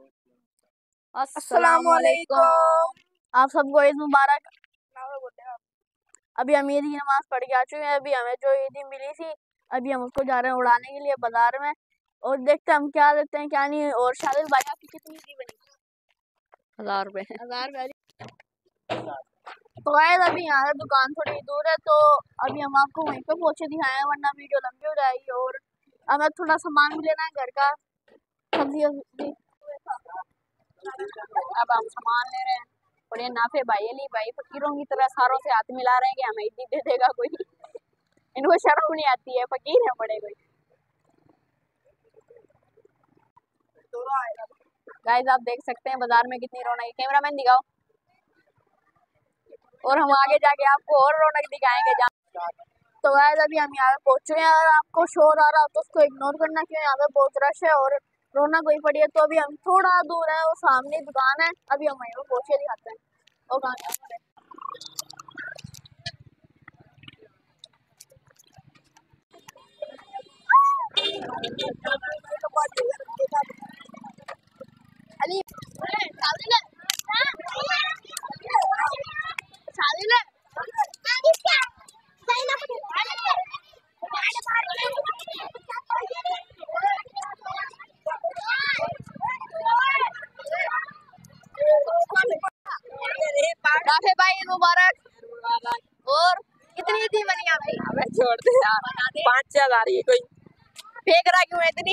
अस्सलामुअलैकुम। आप सबको ईद मुबारक। अभी हम ईद की नमाज पढ़ के आ चुके हैं। अभी हमें जो ईदी मिली थी, अभी हम उसको जा रहे हैं उड़ाने के लिए बाजार में, और देखते हैं हम क्या लेते हैं क्या नहीं। और शादिल भाई आपकी कितनी ईदी बनी? 1000 रुपए। 1000 रुपए। तो गाइस अभी यहाँ से दुकान थोड़ी दूर है, तो अभी हम आपको वहीं पे पहुंचे दिखाएं, वरना वीडियो लंबी हो जाएगी। और हमें थोड़ा सामान भी लेना है घर का, सब्जी। अब हम सामान ले रहे हैं और ये नाफे भाई अली भाई फकीरों की तरह सारों से हाथ मिला रहे हैं कि हमें ईदी दे देगा कोई। इनको शर्म नहीं आती है, फकीर है बड़े कोई। गाइस आप देख सकते हैं बाजार में कितनी रौनक है। कैमरामैन दिखाओ। और हम आगे जाके आपको और रौनक दिखाएंगे। तो गाइस अभी हम यहाँ पे पहुंच चुके हैं। अगर आपको शोर आ रहा हो तो उसको इग्नोर करना, क्यों यहाँ पे बहुत रश है और रौनक हुई पड़ी है। तो अभी हम थोड़ा दूर है, वो सामने दुकान है, अभी हम वहीं पे पहुंचे दिखाते हैं। और अली राफे भाई मुबारक। और कितनी थी बनी आपकी? हमें छोड़ दे यार, 5-6 आ रही है, कोई फेंक रहा क्यों है इतनी?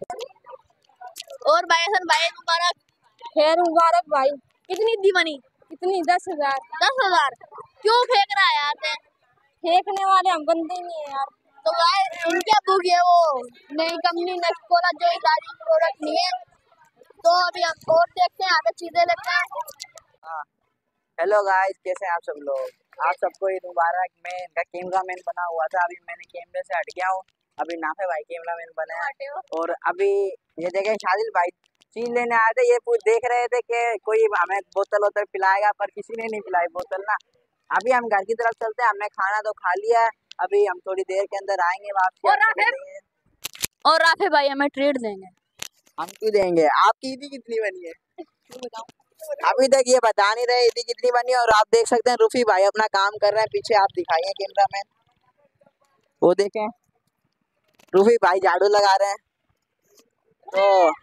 और भाई हसन भाई मुबारक। खैर मुबारक भाई। कितनी दी बनी? कितनी? 10,000। 10,000 क्यों फेंक रहा है यार? फेंकने वाले हम बंदे नहीं है यार। तो भाई इनके बुक है वो नई कंपनी नेक्स्ट कोला जो सारी प्रोडक्ट नहीं है। तो अभी हम और देखते हैं, आगे चीजें लेते हैं। हेलो गाइस, कैसे हैं आप सब लोग? आप सबको ईद मुबारक। मैं इनका कैमरामैन बना हुआ था, अभी मैंने कैमरे से हट गया हूँ। अभी नाफे भाई कैमरामैन बने हैं। और अभी ये देखें शादिल भाई चीज लेने आए थे। ये देख रहे थे कि कोई हमें बोतल वोतल पिलाएगा, पर किसी ने नहीं पिलाई बोतल ना। अभी हम घर की तरफ चलते हैं। हमने खाना तो खा लिया है, अभी हम थोड़ी देर के अंदर आएंगे वापस। और राफे भाई हमें ट्रीट देंगे। हम क्यों देंगे? आपकी ईदी कितनी बनी है? अभी तक ये बता नहीं रहे ईदी कितनी बनी। और आप देख सकते हैं रूफी भाई अपना काम कर रहे हैं, पीछे आप दिखाइए कैमरामैन, वो देखें रूफी भाई झाड़ू लगा रहे हैं। तो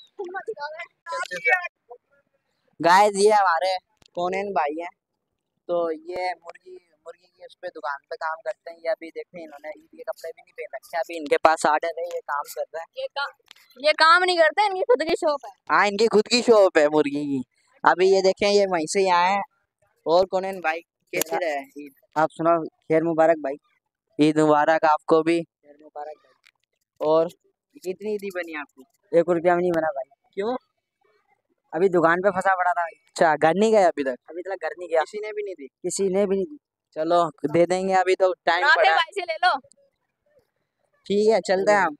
गाइस ये हमारे कोनेन भाई हैं। तो ये मुर्गी की उस पे दुकान पे काम करते हैं। ये अभी देखें इन्होंने ईद के कपड़े भी नहीं पहन रखे, अभी इनके पास आर्डर है, ये काम कर रहे हैं। ये काम नहीं करते, इनकी खुद की शॉप है। हाँ, इनकी खुद की शॉप है मुर्गी की। अभी ये देखें ये वहीं से आए हैं। और कोनेन भाई कैसे रहे ईद? आप सुनाओ। खैर मुबारक भाई। ईद मुबारक आपको भी। खैर मुबारक भाई। और कितनी ईदी बनी आपकी? 1 रुपया में नहीं बना भाई। क्यों? अभी दुकान पे फंसा पड़ा था। अच्छा, घर नहीं गया अभी तक? अभी तक घर नहीं गया। किसी ने भी नहीं दी? किसी ने भी नहीं दी। चलो दे देंगे, अभी तो टाइम पड़ा। भाई से ले लो। ठीक है, चलते हैं हम।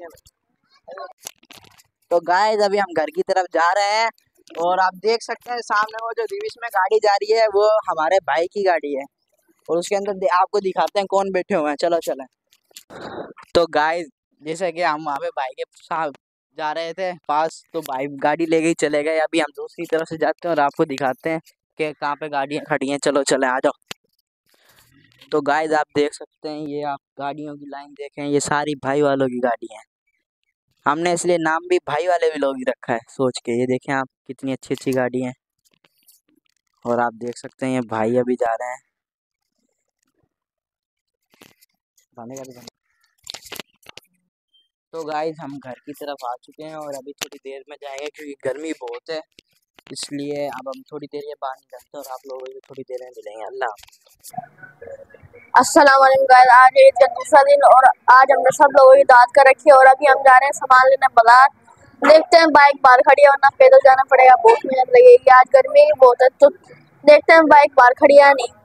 तो गाइस अभी हम घर की तरफ जा रहे हैं। और आप देख सकते हैं सामने वो जो रिविश में गाड़ी जा रही है, वो हमारे भाई की गाड़ी है। और उसके अंदर आपको दिखाते हैं कौन बैठे हुए हैं। चलो चलें। तो गाइस जैसे कि हम वहाँ पे भाई के साथ जा रहे थे पास, तो भाई गाड़ी ले गई चले गए। अभी हम दूसरी तरफ से जाते हैं और आपको दिखाते हैं कि कहाँ पे गाड़ियाँ खड़ी हैं। चलो चले, आ जाओ। तो गाइस आप देख सकते हैं, ये आप गाड़ियों की लाइन देखें, ये सारी भाई वालों की गाड़ी हैं। हमने इसलिए नाम भी भाई वाले भी लोग ही रखा है सोच के। ये देखें आप कितनी अच्छी अच्छी गाड़ी हैं। और आप देख सकते हैं ये भाई अभी जा रहे हैं। तो गाइस हम घर की तरफ आ चुके हैं और अभी थोड़ी देर में जाएंगे, क्योंकि गर्मी बहुत है, इसलिए अब हम थोड़ी देर ये बाहर निकलते हैं और आप लोगों को थोड़ी देर में मिलेंगे। अल्लाह। अस्सलाम वालेकुम गाइस, आज ईद का दूसरा दिन और आज हमने सब लोगों की दावत कर रखी है। और अभी हम जा रहे हैं सामान लेने बाजार। देखते हैं बाइक बाहर खड़ी है, वरना पैदल जाना पड़ेगा, बहुत मेहनत लगेगी। आज गर्मी बहुत है, तो देखते हैं बाइक बाहर खड़ी है नहीं।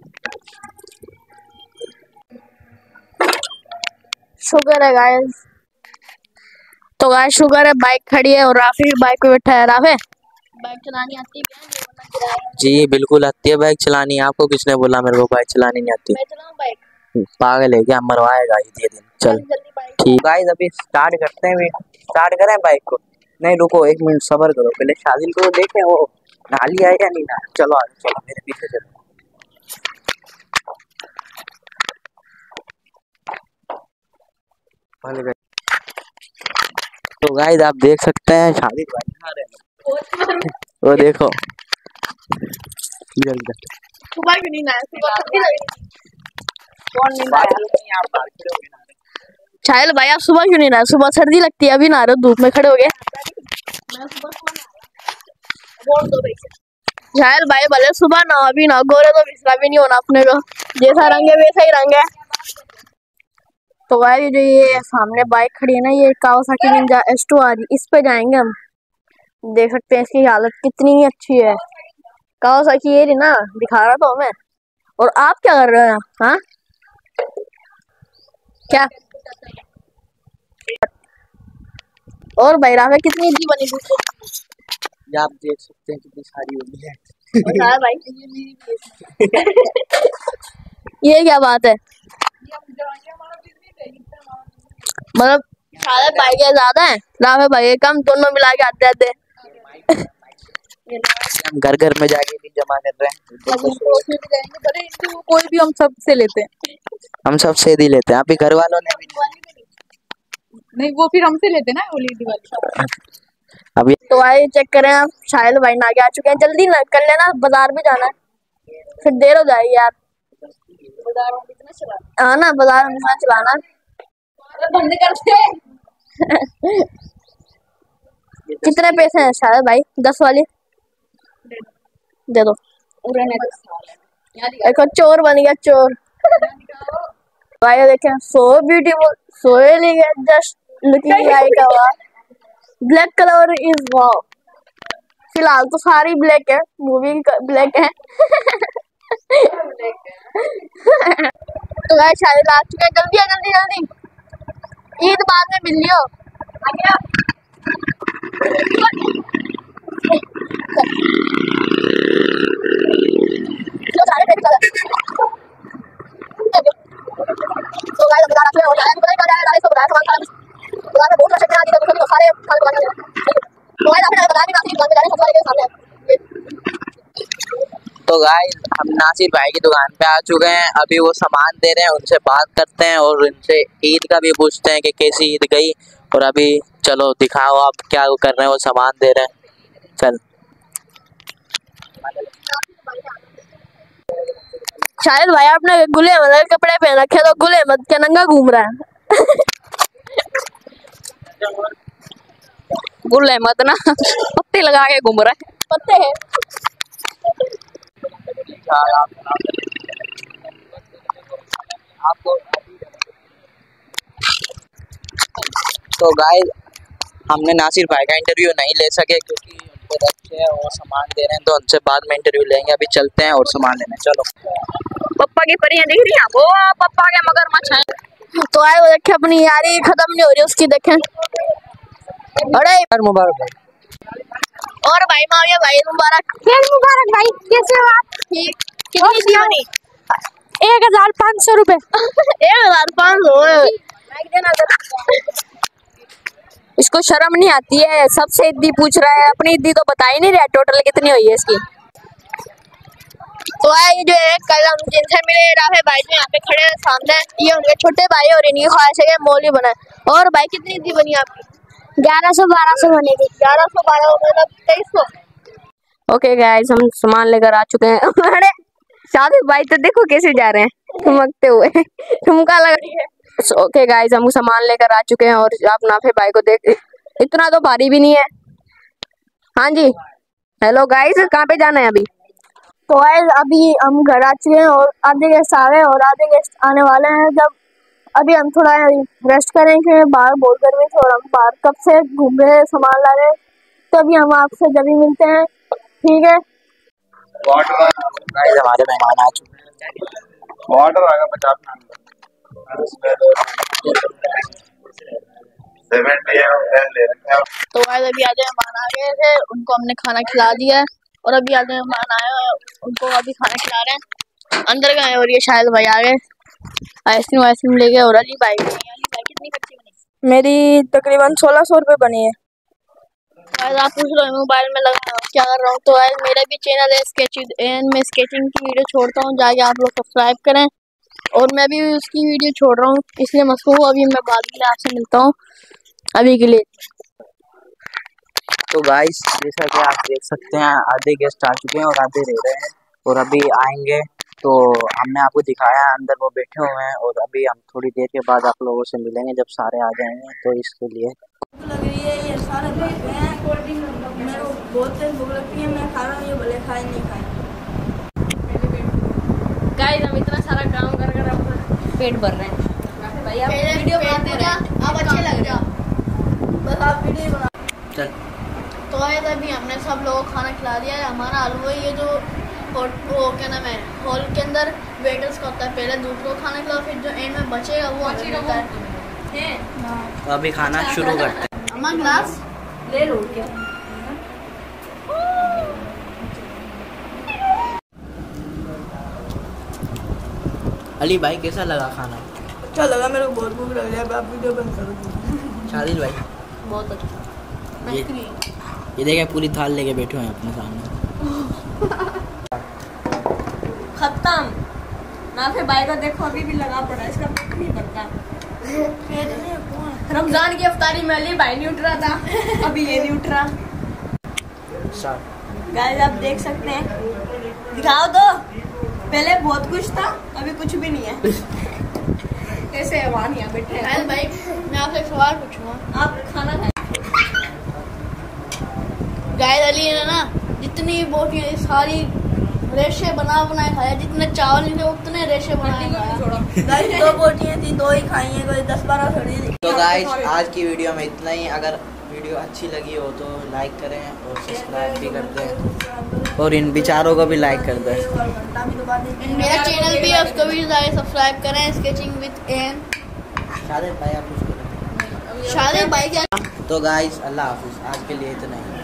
शुगर है गाइस। तो गाइस शुगर है, बाइक खड़ी है और राफी बाइक पे बैठा है। राफे बाइक चलानी आती है? जी बिल्कुल आती है बाइक चलानी। आपको किसने बोला मेरे को बाइक चलानी नहीं आती? मैं चलाऊं बाइक? पागल है क्या? मरवाएगा ये दिन। चल ठीक गाइस, अभी स्टार्ट करते हैं। स्टार्ट करें बाइक को। नहीं रुको, 1 मिनट सब्र करो, पहले शादी को देखे वो नहा लिया है या नहीं नहा। चलो आगे चलो, मेरे पीछे चलो। तो गाइस आप देख सकते हैं शादी भाई नहा रहे हैं। वो देखो जल्दी सुबह क्यों नहीं नहाया? सुबह सर्दी लग रही। कौन नहीं नहाया? आप बाहर खड़े हो गए नहा रहे। शायल भाई आप सुबह क्यों नहीं नहाए? सुबह सर्दी लगती है, अभी नहा रहे हो, धूप में खड़े हो गए। शायल भाई भले सुबह नहा भी ना, गोरे तो बिसरा भी नहीं होना अपने को, जैसा रंग है वैसा ही रंग है। तो भाई जो ये सामने बाइक खड़ी है ना, ये कावासाकी निंजा S2 आ रही, इस पे जाएंगे हम। देख सकते हैं इसकी हालत कितनी अच्छी है। कावासाकी ये रही ना, दिखा रहा था हमें। और आप क्या कर रहे हो? हाँ क्या? और भाई राफे कितनी दी बनी थी? ये आप देख सकते हैं कितनी सारी होगी है। भाई ये क्या बात है? मतलब सारे भाई के ज्यादा है, राफे भाई के कम, दोनों मिला के आते आते। हम घर घर में जाके भी जमा कर रहे हैं। कोई भी हम सब से लेते हैं। हम सब से ही लेते हैं, अभी घर वालों ने भी नहीं, वो फिर हमसे लेते ना होली दिवाली। अभी। तो भाई चेक करें आप, शायल भाई आगे आ चुके हैं, जल्दी ना कर लेना, बाजार भी जाना है, फिर देर हो जाएगी यार। हाँ ना, बाजार में ना चलाना बंद करते। कितने पैसे हैं शायद भाई? 10 वाली दे दो। देखो चोर बन गया, चोर। भाई देखें, so beautiful, so elegant, just looking like a black colour is wow. फिलहाल तो सारी ब्लैक है, मूवी ब्लैक है। तो भाई शायद आ चुके हैं, जल्दी आ, जल्दी जल्दी, ईद बाद में मिल लियो। तो गाइस हम नासिर भाई की दुकान पे आ चुके हैं, अभी वो सामान दे रहे हैं, उनसे बात करते हैं और उनसे ईद का भी पूछते हैं कि कैसी ईद गई। और अभी चलो दिखाओ आप क्या कर रहे हैं, वो सामान दे रहे हैं। चल शायद भाई आपने गुल अहमद के कपड़े पहन रखे, तो गुल अहमद के नंगा घूम रहा है। गुल अहमद ना पत्ते लगा के घूम रहा है। पत्ते है आपको। तो गाइस हमने नासिर भाई का इंटरव्यू नहीं ले सके क्योंकि उनको रखे हैं और सामान दे रहे हैं, तो उनसे बाद में इंटरव्यू लेंगे। अभी चलते हैं और सामान लेने, चलो। पप्पा की परियां दिख रही हैं, वो पप्पा के मगरमच्छ हैं। तो आए वो देखे, अपनी यारी खत्म नहीं हो रही उसकी, देखें। अरे मुबारक भाई। और भाई माविया भाई मुबारक। मुबारक भाई, कैसे हो आप? ठीक। कितनी दी बनी? 1500 रुपए। 1500? इसको शर्म नहीं आती है, सबसे इद्दी पूछ रहा है, अपनी इद्दी तो बता ही नहीं रहा टोटल कितनी हुई है इसकी। तो ये जो है कल हम जिनसे मिले राफे भाई जो यहाँ पे खड़े हैं सामने, ये उनके छोटे भाई और इनकी ख्वाहिश है मौली बना। और भाई कितनी इद्दी बनी आपकी? 1100-1200 बनेगी। 1100-1200 मतलब 2300। ओके गाइस, हम सामान लेकर आ चुके हैं। अरे शादी भाई तो देखो कैसे जा रहे हैं ठुमकते हुए, ठुमका लग रही है। ओके गाइस, हम सामान लेकर आ चुके हैं और आप नाफे भाई को देख, इतना तो भारी भी नहीं है। हाँ जी, हेलो गाइस, कहाँ पे जाना है अभी? तो गाइस अभी हम घर आ चुके हैं और आधे गेस्ट आ गए और आधे गेस्ट आने वाले हैं। जब अभी हम थोड़ा रेस्ट करेंगे, बाहर बहुत गर्मी थी और हम बाहर कब से घूम रहे हैं, सामान ला रहे हैं, तो अभी हम आपसे जब भी मिलते हैं, ठीक है? हमारे मेहमान आ चुके हैं। ऑर्डर आ गया 50 तो गाइस अभी आधे मेहमान आ गए थे, उनको हमने खाना खिला दिया है और अभी आधे मेहमान आए हैं, उनको अभी खाना खिला रहे हैं, अंदर गए और ये शायद भाई आ गए, आइसक्रीम ले गए। और अली भाई कितनी खर्ची बनी? मेरी तकरीबन 1600 रुपये बनी है। आप पूछ रहे हो मोबाइल में लगा क्या कर रहा हूँ, तो आज मेरा भी चैनल है स्केचिंग एंड मैं स्केचिंग की वीडियो छोड़ता हूँ, जाके आप लोग सब्सक्राइब करें। और मैं भी उसकी वीडियो छोड़ रहा हूँ, इसलिए मसरूफ हूँ। अभी मैं बाद में आपसे मिलता हूँ, अभी के लिए। तो गाइस जैसा कि आप देख सकते हैं आधे गेस्ट आ चुके हैं और आधे रह रहे हैं और अभी आएंगे। तो हमने आपको दिखाया अंदर वो बैठे हुए हैं और अभी हम थोड़ी देर के बाद आप लोगों से मिलेंगे जब सारे आ जाएंगे। तो इसके लिए लग रही है, ये सारे बैठे हैं। मेरे को बहुत तेज भूख लगती है, मैं खा रहा हूँ, ये भले खाए नहीं खाए। गाइस हम इतना सारा काम कर कर अपना पेट भर रहे हैं। भाई आप वीडियो बनाते रहे, आप अच्छे लग रहे हो, बस आप वीडियो बना। चल तो अभी हमने सब लोगों को खाना खिला दिया है। हमारा हलवा ये जो वो क्या नाम है हॉल के अंदर वेटर्स का होता है, पहले दूसरों को खाना खिलाओ, फिर जो एंड में बचेगा वो हमें मिलता है। तो अभी खाना शुरू करते हैं। अम्मा ग्लास ले लो क्या? अली भाई कैसा लगा खाना? अच्छा लगा, मेरे को बहुत भूख लग रही है। अब आप वीडियो बंद कर दो। शादिल भाई बहुत अच्छा। ये देखे पूरी थाल लेके बैठे हैं अपने सामने। खत्म ना फिर भाई का देखो अभी भी लगा पड़ा है, इसका पेट नहीं भरता। रमजान की अफ्तारी में अली भाई नहीं उठ रहा था, अभी ये नहीं उठ रहा। गाइस आप देख सकते हैं, दिखाओ तो, पहले बहुत कुछ था अभी कुछ भी नहीं है। कैसे है वहाँ यहाँ बैठे हैं? भाई मैं आपसे एक सवाल पूछूंगा, आप खाना खाए। गाइस अली ने ना जितनी बोटियां सारी रेशे बनाए खाया, जितने चावल नहीं थे उतने रेशे बनाए खाया। गाइस 2 बोटियां थी, 2 ही खाई हैं, कोई 10-12 थोड़ी थी। तो गाइस आज की वीडियो में इतना ही। अगर वीडियो अच्छी लगी हो तो लाइक करें और सब्सक्राइब भी कर दें और इन विचारों को भी लाइक कर दें। मेरा चैनल भी है, उसको भी जाके सब्सक्राइब करें, स्केचिंग विद एन। शादिल भाई आप कुछ करें। शादिल भाई क्या? तो गाइस अल्लाह हाफिज, आज के लिए इतना ही।